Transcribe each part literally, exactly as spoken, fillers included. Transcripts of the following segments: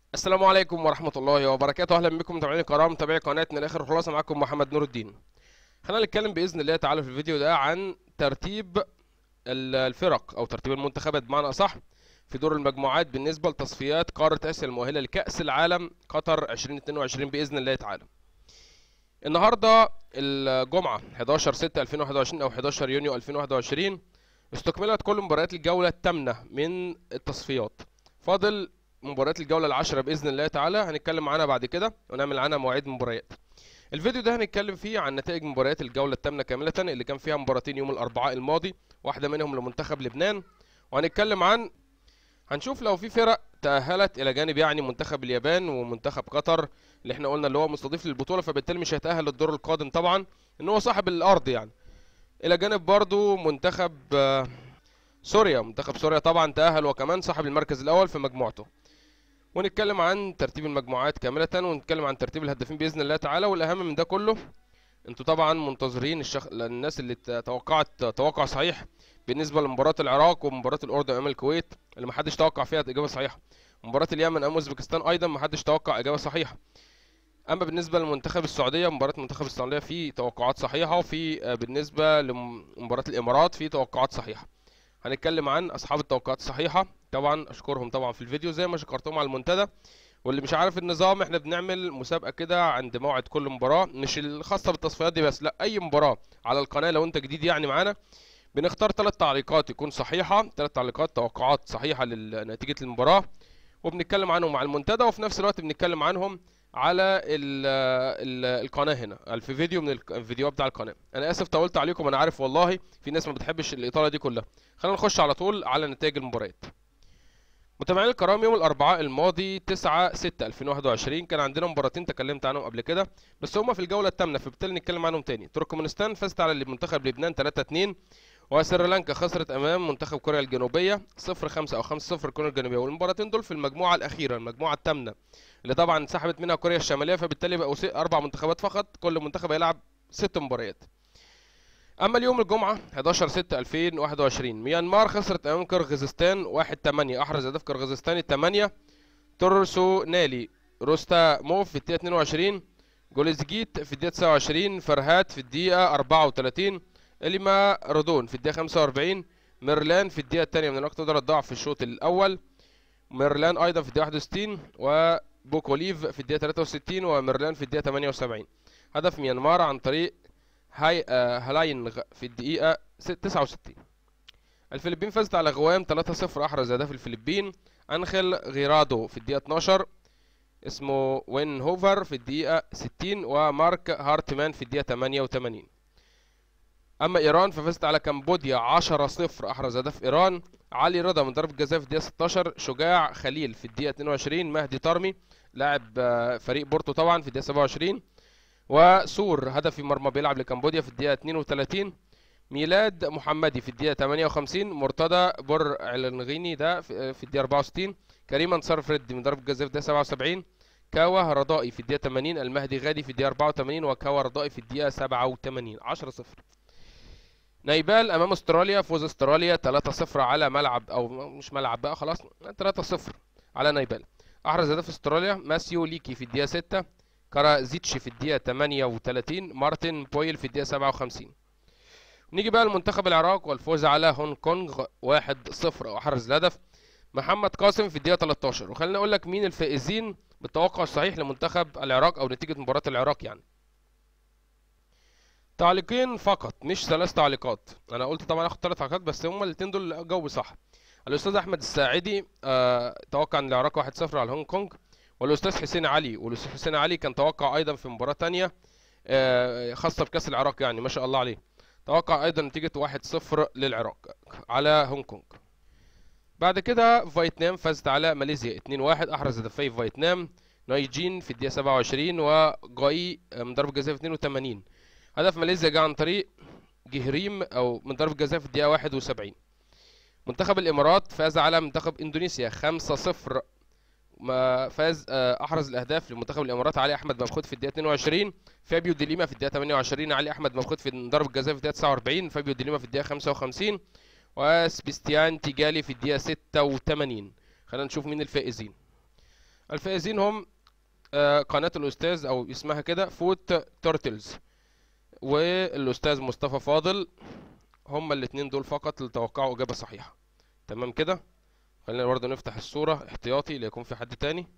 السلام عليكم ورحمة الله وبركاته. أهلا بكم متابعين الكرام، متابعي قناتنا الآخر خلاصة. معكم محمد نور الدين. خلينا نتكلم بإذن الله تعالى في الفيديو ده عن ترتيب ال- الفرق أو ترتيب المنتخبات بمعنى أصح في دور المجموعات بالنسبة لتصفيات قارة آسيا المؤهلة لكأس العالم قطر ألفين واتنين وعشرين بإذن الله تعالى. النهارده الجمعة حداشر ستة ألفين وواحد وعشرين أو حداشر يونيو ألفين وواحد وعشرين استكملت كل مباريات الجولة الثامنة من التصفيات. فاضل مباريات الجولة العاشرة بإذن الله تعالى، هنتكلم عنها بعد كده ونعمل عنها مواعيد مباريات. الفيديو ده هنتكلم فيه عن نتائج مباريات الجولة الثامنة كاملة اللي كان فيها مباراتين يوم الأربعاء الماضي، واحدة منهم لمنتخب لبنان، وهنتكلم عن هنشوف لو في فرق تأهلت إلى جانب يعني منتخب اليابان ومنتخب قطر اللي احنا قلنا اللي هو مستضيف للبطولة، فبالتالي مش هيتأهل للدور القادم طبعا ان هو صاحب الأرض يعني. إلى جانب برضو منتخب آه، سوريا، منتخب سوريا طبعا تأهل وكمان صاحب المركز الأول في مجموعته. ونتكلم عن ترتيب المجموعات كاملة، ونتكلم عن ترتيب الهدافين بإذن الله تعالى. والأهم من ده كله، انتوا طبعا منتظرين الشخ... الناس اللي توقعت توقع صحيح بالنسبة لمباراة العراق ومباراة الأردن أمام الكويت اللي محدش توقع فيها إجابة صحيحة. مباراة اليمن أمام أوزبكستان أيضا محدش توقع إجابة صحيحة. أما بالنسبة لمنتخب السعودية، مباراة منتخب السعودية في توقعات صحيحة، وفي آه، بالنسبة لمباراة الإمارات في توقعات صحيحة. هنتكلم عن أصحاب التوقعات الصحيحة، طبعا أشكرهم طبعا في الفيديو زي ما شكرتهم على المنتدى. واللي مش عارف النظام، احنا بنعمل مسابقة كده عند موعد كل مباراة، مش الخاصة بالتصفيات دي بس، لا أي مباراة على القناة لو أنت جديد يعني معانا. بنختار ثلاث تعليقات يكون صحيحة، ثلاث تعليقات توقعات صحيحة لنتيجة المباراة، وبنتكلم عنهم مع المنتدى، وفي نفس الوقت بنتكلم عنهم على ال ال القناة هنا في فيديو من الفيديو بتاع القناة. أنا آسف طولت عليكم، أنا عارف والله في ناس ما بتحبش الإطالة دي كلها. خلينا نخش على طول على نتائج المباريات. متابعينا الكرام، يوم الأربعاء الماضي تسعة ستة ألفين وواحد وعشرين كان عندنا مباراتين تكلمت عنهم قبل كده، بس هما في الجولة الثامنة فبالتالي نتكلم عنهم تاني. تركمانستان فازت على منتخب لبنان ثلاثة اثنين، وسريلانكا خسرت امام منتخب كوريا الجنوبيه صفر خمسة او خمسة صفر كوريا الجنوبيه. والمباراتين دول في المجموعه الاخيره، المجموعه الثامنه اللي طبعا انسحبت منها كوريا الشماليه، فبالتالي بقوا اربع منتخبات فقط، كل منتخب هيلعب ست مباريات. اما اليوم الجمعه حداشر ستة ألفين وواحد وعشرين ميانمار خسرت امام كرغيزستان واحد ثمانية، احرز هدف كرغيزستان الثمانية تورسو نالي روستاموف في الدقيقه اتنين وعشرين، جوليزجيت في الدقيقه تسعة وعشرين، فرهات في الدقيقه أربعة وثلاثين، إليما رودون في الدقيقة خمسة وأربعين، ميرلان في الدقيقة الثانية من الوقت بدل الضعف في الشوط الأول، ميرلان أيضا في الدقيقة واحد وستين، وبوكوليف في الدقيقة ثلاثة وستين، وميرلان في الدقيقة ثمانية وسبعين. هدف ميانمار عن طريق هاي آه هلاين في الدقيقة تسعة وستين. الفلبين فازت على غوام ثلاثة صفر، أحرز هدف الفلبين أنخيل غيرادو في الدقيقة اتناشر، اسمه وين هوفر في الدقيقة ستين، ومارك هارتمان في الدقيقة ثمانية وثمانين. اما ايران ففازت على كمبوديا عشرة صفر، احرز هدف ايران علي رضا من ضربة جزاء في الدقيقة ستاشر، شجاع خليل في الدقيقة اتنين وعشرين، مهدي طرمي لاعب آه، فريق بورتو طبعا في الدقيقة سبعة وعشرين، وسور هدف في مرمى بيلعب لكمبوديا في الدقيقة اتنين وتلاتين، ميلاد محمدي في الدقيقة ثمانية وخمسين، مرتضى بر النغيني ده في في الدقيقة أربعة وستين، كريم انصار فريدي من ضربة جزاء في الدقيقة سبعة وسبعين، كاوا رضائي في الدقيقة ثمانين، المهدي غادي في الدقيقة أربعة وثمانين، وكاوا رضائي في الدقيقة سبعة وثمانين. عشرة صفر. نيبال امام استراليا، فوز استراليا ثلاثة صفر على ملعب او مش ملعب بقى خلاص، ثلاثة صفر على نيبال. احرز هدف استراليا ماسيو ليكي في الدقيقه ستة، كارازيتشي في الدقيقه ثمانية وثلاثين، مارتن بويل في الدقيقه سبعة وخمسين. نيجي بقى لمنتخب العراق والفوز على هونج كونغ واحد صفر، واحرز الهدف محمد قاسم في الدقيقه تلتاشر. وخليني اقول لك مين الفائزين بالتوقع الصحيح لمنتخب العراق او نتيجه مباراه العراق يعني. تعليقين فقط مش ثلاث تعليقات، انا قلت طبعا اخد ثلاث تعليقات بس هما الاثنين دول جاوبوا صح. الاستاذ احمد الساعدي آه توقع ان العراق واحد صفر على هونج كونج، والاستاذ حسين علي، والاستاذ حسين علي كان توقع ايضا في مباراة تانية آه خاصة بكاس العراق يعني ما شاء الله عليه، توقع ايضا نتيجة واحد صفر للعراق على هونج كونج. بعد كده فيتنام فازت على ماليزيا اتنين واحد، احرز هدفي فيتنام نايجين في الدقيقة سبعة وعشرين، وجاي من ضربة جزاء في اتنين وتمانين. هدف ماليزيا جاء عن طريق جهريم او من ضربة جزاء في الدقيقة واحد وسبعين. منتخب الامارات فاز على منتخب اندونيسيا خمسة صفر، ما فاز احرز الاهداف لمنتخب الامارات علي احمد مبخوت في الدقيقة اتنين وعشرين، فابيو ديليما في الدقيقة ثمانية وعشرين، علي احمد مبخوت في ضربة جزاء في الدقيقة تسعة وأربعين، فابيو ديليما في الدقيقة خمسة وخمسين، وسبيستيان تيجالي في الدقيقة ستة وثمانين. خلينا نشوف مين الفائزين. الفائزين هم آه، قناة الأستاذ أو اسمها كده فوت تورتلز والأستاذ مصطفى فاضل. هما الاتنين دول فقط اللي توقعوا إجابة صحيحة. تمام كده. خلينا برضه نفتح الصورة احتياطي ليكون في حد تاني.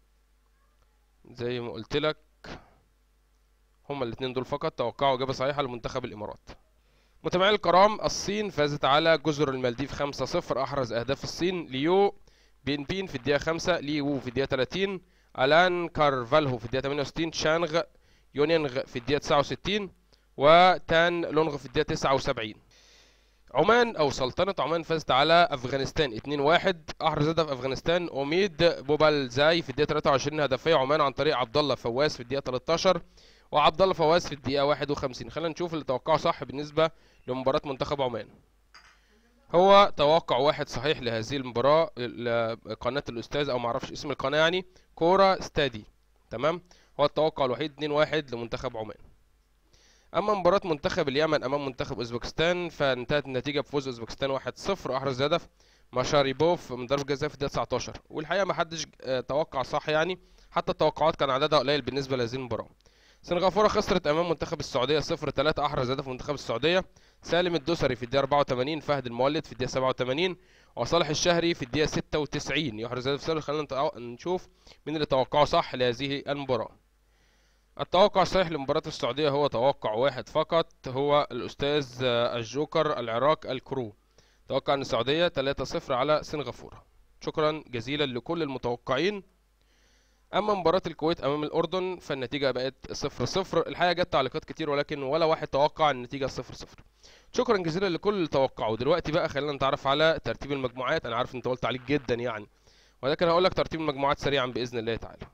زي ما قلت لك هما الاتنين دول فقط توقعوا إجابة صحيحة لمنتخب الإمارات. متابعي الكرام، الصين فازت على جزر المالديف خمسة صفر. أحرز أهداف الصين ليو بين بين في الدقيقة خمسة، لي وو في الدقيقة ثلاثين، ألان كارفالهو في الدقيقة ثمانية وستين، شانغ يونينغ في الدقيقة تسعة وستين، وتان لونغ في الدقيقة تسعة وسبعين. عمان أو سلطنة عمان فازت على أفغانستان اتنين واحد. أحرز هدف أفغانستان أوميد بوبالزاي في الدقيقة ثلاثة وعشرين هدفية عمان عن طريق عبد الله فواز في الدقيقة ثلاثة عشر وعبد الله فواز في الدقيقة واحد وخمسين. خلينا نشوف اللي توقعه صح بالنسبة لمباراة منتخب عمان. هو توقع واحد صحيح لهذه المباراة. قناة الأستاذ أو معرفش اسم القناة يعني كورة ستادي. تمام. هو التوقع الوحيد اتنين واحد لمنتخب عمان. أما مباراة منتخب اليمن أمام منتخب أوزبكستان فانتهت النتيجة بفوز أوزبكستان واحد صفر. أحرز هدف ماشاريبوف من ضربة جزاء في الدقيقة تسعة عشر. والحقيقة ما حدش توقع صح يعني، حتى التوقعات كان عددها قليل بالنسبة لهذه المباراة. سنغافورة خسرت أمام منتخب السعودية صفر ثلاثة. أحرز هدف منتخب السعودية سالم الدوسري في الدقيقة أربعة وثمانين، فهد المولد في الدقيقة سبعة وثمانين، وصالح الشهري في الدقيقة ستة وتسعين يحرز هدف سالم. خلينا نشوف مين اللي توقعه صح لهذه المباراة. التوقع الصحيح لمباراة السعودية هو توقع واحد فقط، هو الأستاذ الجوكر العراق الكرو. توقع أن السعودية ثلاثة صفر على سنغافورة. شكرا جزيلا لكل المتوقعين. أما مباراة الكويت أمام الأردن فالنتيجة بقت صفر صفر. الحقيقة جت تعليقات كتير ولكن ولا واحد توقع النتيجة صفر صفر. شكرا جزيلا لكل اللي توقعوا. دلوقتي بقى خلينا نتعرف على ترتيب المجموعات. أنا عارف إن أنت قلت عليك جدا يعني، ولكن هقول لك ترتيب المجموعات سريعا بإذن الله تعالى.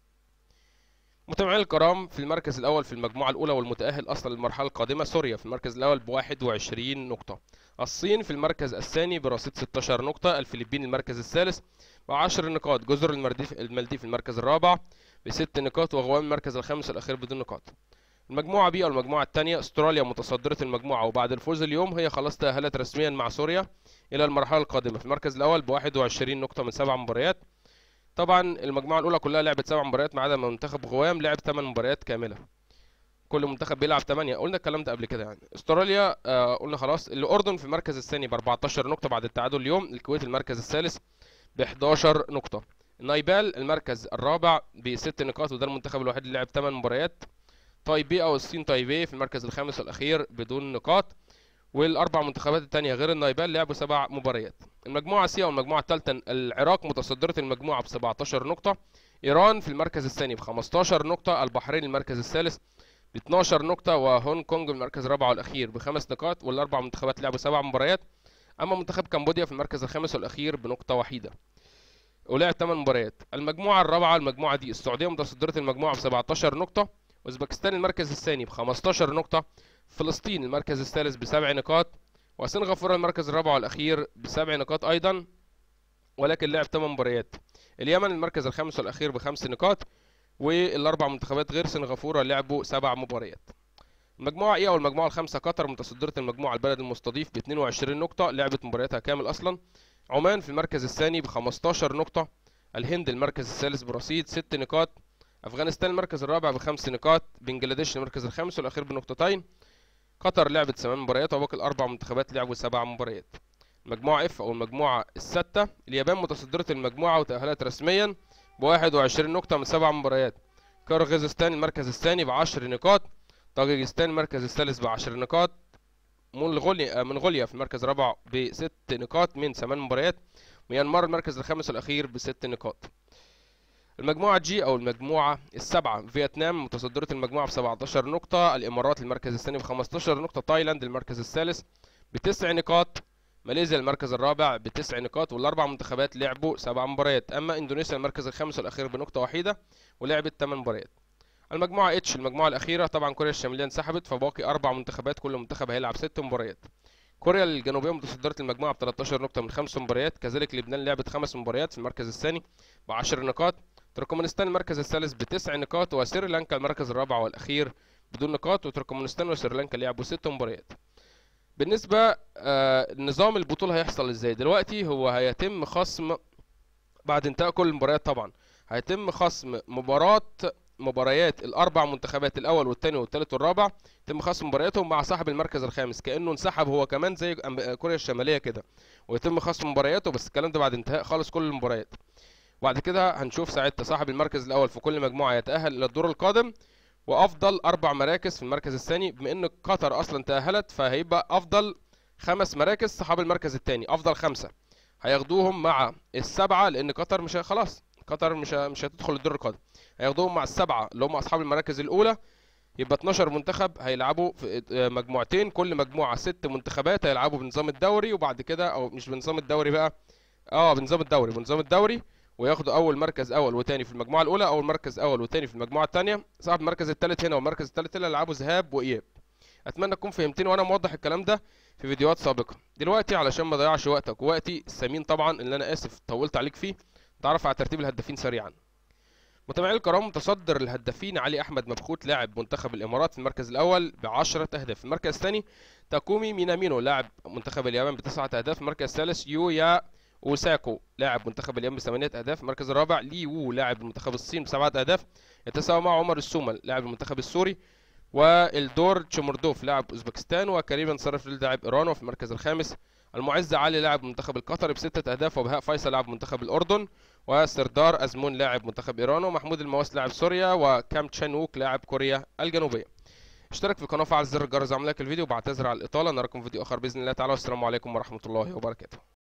متابعينا الكرام، في المركز الأول في المجموعة الأولى والمتأهل أصلا للمرحلة القادمة سوريا في المركز الأول بواحد وعشرين نقطة. الصين في المركز الثاني برصيد ستة عشر نقطة. الفلبين المركز الثالث بعشر نقاط. جزر المالديف المالديف المركز الرابع بست نقاط. وغوام المركز الخامس الأخير بدون نقاط. المجموعة بي أو المجموعة الثانية استراليا متصدرة المجموعة وبعد الفوز اليوم هي خلاص تأهلت رسميا مع سوريا إلى المرحلة القادمة في المركز الأول بواحد وعشرين نقطة من سبع مباريات. طبعا المجموعة الأولى كلها لعبت سبع مباريات ما عدا منتخب غوام لعب ثمان مباريات كاملة. كل منتخب بيلعب ثمانية. قلنا الكلام ده قبل كده يعني. استراليا آه قلنا خلاص. الأردن في المركز الثاني ب أربعة عشر نقطة بعد التعادل اليوم. الكويت المركز الثالث ب إحدى عشرة نقطة. نيبال المركز الرابع بست نقاط وده المنتخب الوحيد اللي لعب ثمان مباريات. تايبي أو الصين تايبي في المركز الخامس والأخير بدون نقاط. والأربع منتخبات الثانية غير النيبال لعبوا سبع مباريات. المجموعة سي أو المجموعة الثالثة العراق متصدرة المجموعة ب سبعة عشر نقطة. إيران في المركز الثاني ب خمسة عشر نقطة. البحرين المركز الثالث ب اثني عشر نقطة. وهونج كونج المركز الرابع والأخير بخمس نقاط. والأربع منتخبات لعبوا سبع مباريات. أما منتخب كمبوديا في المركز الخامس والأخير بنقطة وحيدة ولعب ثمان مباريات. المجموعة الرابعة المجموعة دي السعودية متصدرة المجموعة ب سبعة عشر نقطة. أوزبكستان المركز الثاني ب خمسة عشر نقطة. فلسطين المركز الثالث بسبع نقاط. وسنغافورة المركز الرابع والأخير بسبع نقاط أيضا ولكن لعب ثمان مباريات. اليمن المركز الخامس والأخير بخمس نقاط. والأربع منتخبات غير سنغافورة لعبوا سبع مباريات. المجموعة إيه أو المجموعة الخامسة قطر متصدرة المجموعة البلد المستضيف ب اثنين وعشرين نقطة لعبت مبارياتها كامل أصلا. عمان في المركز الثاني ب خمسة عشر نقطة. الهند المركز الثالث برصيد ست نقاط. أفغانستان المركز الرابع بخمس نقاط. بنجلاديش المركز الخامس والأخير بنقطتين. قطر لعبت ثمان مباريات وباقي الأربع منتخبات لعبوا سبع مباريات. المجموعة اف أو المجموعة الستة اليابان متصدرة المجموعة وتأهلت رسميا ب واحد وعشرين نقطة من سبع مباريات. كيرغيزستان المركز الثاني بعشر نقاط. طاجيكستان المركز الثالث بعشر نقاط. منغوليا منغوليا في المركز الرابع بست نقاط من ثمان مباريات. ميانمار المركز الخامس والأخير بست نقاط. المجموعة جي أو المجموعة السبعة فيتنام متصدرة المجموعة ب سبعة عشر نقطة. الإمارات المركز الثاني ب خمسة عشر نقطة. تايلاند المركز الثالث بتسع نقاط. ماليزيا المركز الرابع بتسع نقاط والأربع منتخبات لعبوا سبع مباريات. أما إندونيسيا المركز الخامس والأخير بنقطة واحدة ولعبت ثمان مباريات. المجموعة اتش المجموعة الأخيرة طبعا كوريا الشمالية انسحبت فباقي أربع منتخبات كل منتخب هيلعب ست مباريات. كوريا الجنوبية متصدرة المجموعة ب ثلاثة عشر نقطة من خمس مباريات. كذلك لبنان لعبت خمس مباريات في المركز الثاني ب عشر نقاط. تركمانستان المركز الثالث بتسع نقاط. وسريلانكا المركز الرابع والأخير بدون نقاط. وتركمانستان وسريلانكا لعبوا ست مباريات. بالنسبة آه نظام البطولة هيحصل ازاي دلوقتي؟ هو هيتم خصم بعد انتهاء كل المباريات طبعا هيتم خصم مباراة مباريات الاربع منتخبات الاول والثاني والثالث والرابع، يتم خصم مبارياتهم مع صاحب المركز الخامس، كانه انسحب هو كمان زي أم- كوريا الشماليه كده، ويتم خصم مبارياته، بس الكلام ده بعد انتهاء خالص كل المباريات. وبعد كده هنشوف ساعتها صاحب المركز الاول في كل مجموعه يتاهل الى الدور القادم، وافضل اربع مراكز في المركز الثاني. بما ان قطر اصلا تاهلت فهيبقى افضل خمس مراكز صحاب المركز الثاني، افضل خمسه هياخدوهم مع السبعه، لان قطر مش ه- خلاص قطر مش ه- مش هتدخل الدور القادم، هياخدوهم مع السبعه اللي هم اصحاب المراكز الاولى. يبقى اتناشر منتخب هيلعبوا في آه، مجموعتين، كل مجموعه ست منتخبات هيلعبوا بنظام الدوري، وبعد كده او مش بنظام الدوري بقى، اه بنظام الدوري بنظام الدوري وياخدوا اول مركز اول وتاني في المجموعه الاولى، اول مركز اول وتاني في المجموعه الثانيه، صاحب المركز الثالث هنا والمركز الثالث هنا يلعبوا ذهاب واياب. اتمنى تكون فهمتني وانا موضح الكلام ده في فيديوهات سابقه. دلوقتي علشان ما اضيعش وقتك ووقتي الثمين طبعا اللي انا اسف طولت عليك فيه، تعرف على ترتيب الهدافين سريعا. متابعي الكرام، متصدر الهدافين علي احمد مبخوت لاعب منتخب الامارات في المركز الاول ب عشرة اهداف، في المركز الثاني تاكومي مينامينو لاعب منتخب اليابان بتسعة اهداف، في المركز الثالث يويا اوساكو لاعب منتخب اليابان بثمانية اهداف، المركز الرابع لي وو لاعب منتخب الصين بسبعة اهداف، يتساوى مع عمر السومل لاعب المنتخب السوري، والدور تشمردوف لاعب اوزبكستان، وكريم انصرف لاعب ايران. وفي المركز الخامس المعز علي لاعب منتخب القطري بستة اهداف، وبهاء فيصل لاعب منتخب الاردن، وسردار ازمون لاعب منتخب ايران، ومحمود المواس لاعب سوريا، وكام تشان ووك لاعب كوريا الجنوبيه. اشترك في القناه وفعل زر الجرس، اعمل لايك الفيديو، وبعتذر على الاطاله، نراكم في فيديو اخر باذن الله تعالى، والسلام عليكم ورحمه الله وبركاته.